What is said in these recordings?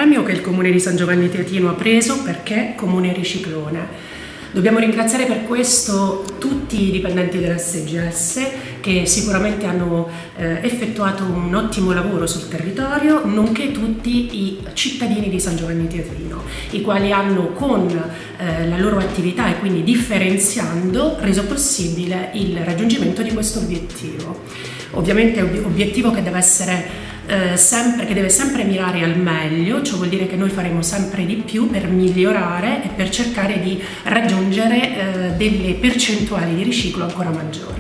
premio che il Comune di San Giovanni Teatino ha preso perché Comune Riciclone. Dobbiamo ringraziare per questo tutti i dipendenti dell'SGS che sicuramente hanno effettuato un ottimo lavoro sul territorio, nonché tutti i cittadini di San Giovanni Teatino, i quali hanno con la loro attività e quindi differenziando reso possibile il raggiungimento di questo obiettivo. Ovviamente è un obiettivo che deve essere che deve sempre mirare al meglio, ciò vuol dire che noi faremo sempre di più per migliorare e per cercare di raggiungere delle percentuali di riciclo ancora maggiori.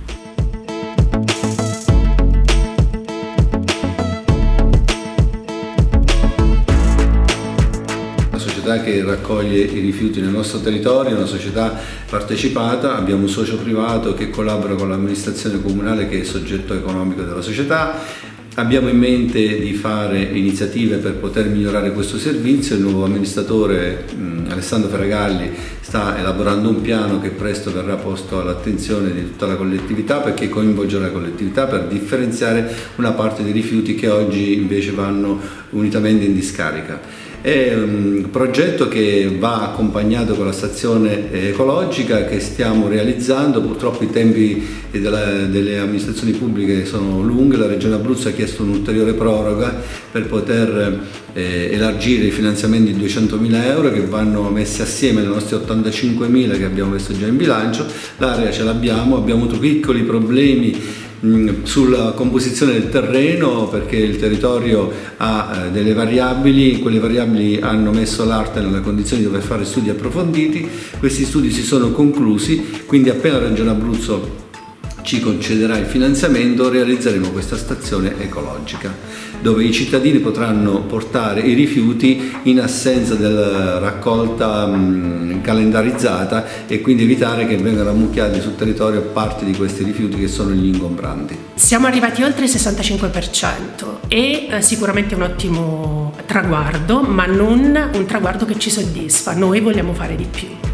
La società che raccoglie i rifiuti nel nostro territorio è una società partecipata, abbiamo un socio privato che collabora con l'amministrazione comunale che è il soggetto economico della società. Abbiamo in mente di fare iniziative per poter migliorare questo servizio. Il nuovo amministratore Alessandro Ferragalli sta elaborando un piano che presto verrà posto all'attenzione di tutta la collettività, perché coinvolge la collettività per differenziare una parte dei rifiuti che oggi invece vanno unitamente in discarica. È un progetto che va accompagnato con la stazione ecologica che stiamo realizzando. Purtroppo i tempi delle amministrazioni pubbliche sono lunghi, la Regione Abruzzo ha chiesto un'ulteriore proroga per poter elargire i finanziamenti di 200.000 euro che vanno messi assieme ai nostri 85.000 che abbiamo messo già in bilancio. L'area ce l'abbiamo, abbiamo avuto piccoli problemi sulla composizione del terreno perché il territorio ha delle variabili, quelle variabili hanno messo l'Arte nella condizione di dover fare studi approfonditi. Questi studi si sono conclusi, quindi appena la Regione Abruzzo ci concederà il finanziamento realizzeremo questa stazione ecologica dove i cittadini potranno portare i rifiuti in assenza della raccolta calendarizzata e quindi evitare che vengano ammucchiati sul territorio parti di questi rifiuti che sono gli ingombranti. Siamo arrivati oltre il 65% e sicuramente un ottimo traguardo, ma non un traguardo che ci soddisfa. Noi vogliamo fare di più.